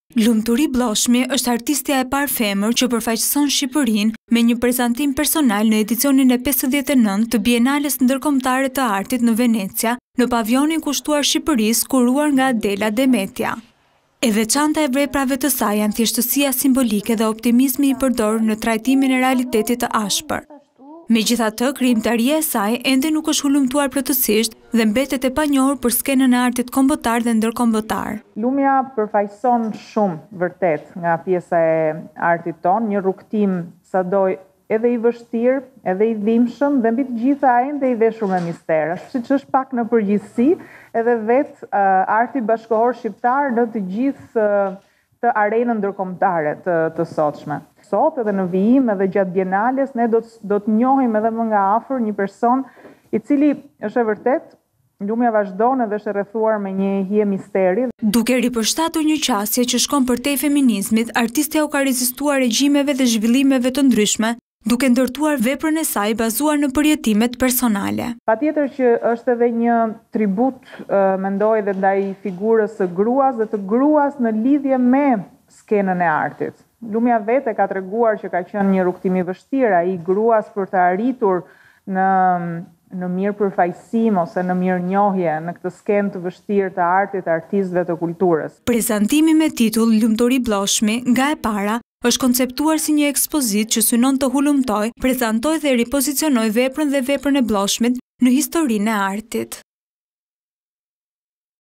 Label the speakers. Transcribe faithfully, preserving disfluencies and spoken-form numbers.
Speaker 1: Lumturi Bllashmi është artistja e parë femër që përfaqëson Shqipërinë me një prezantim personal në edicionin e pesëdhjetë e nëntë të Bienales Ndërkombëtare të Artit në Venecia, në pavionin kushtuar Shqipërisë kuruar nga Adela Demetja. E veçanta e veprave të saj janë thjeshtësia simbolike dhe optimizmi i përdorur në trajtimin e realitetit të ashpër. Megjithatë, krijimtaria e saj ende nuk është hulumtuar plotësisht dhe mbetet e panjohur për skenën e artit kombëtar dhe ndërkombëtar.
Speaker 2: Lumja përfaqëson shumë vërtet nga pjesa e artit ton, një rrugtim sado edhe i vështirë, edhe i dhimbshëm dhe mbi të gjitha ende i veshur me mister. Siç është pak në përgjithësi, edhe vetë uh, arti bashkëkohor shqiptar në të gjithë uh, të arenën ndërkombëtare të, të sotshme. Sot edhe në vijim edhe gjatë Bienales ne do të do të njohim edhe më nga afër një person i cili është e vërtet lumja vazhdon edhe është rrethuar me një hije misteri.
Speaker 1: Duke ripërshtatur një qasje që shkon përtej feminizmit, artistja u ka rezistuar regjimeve dhe zhvillimeve të ndryshme, duke ndërtuar veprën e saj bazuar në përjetimet personale.
Speaker 2: Patjetër që është edhe një tribut, uh, mendoj edhe ndaj figurës së gruas dhe të gruas në lidhje me skenën e artit. Lumja vetë ka treguar që ka qenë një rrugtim i vështirë ai gruas për të arritur në në mirë përfaqësim ose në mirënjohje në këtë skenë të vështirë të artit, të artistëve, të kulturës.
Speaker 1: Prezantimi me titull Lumturi Bllashmi nga e para është konceptuar si një ekspozitë që synon të hulumtojë, prezantojë dhe ripozicionojë veprën dhe veprën e Bllashmit në historinë e artit.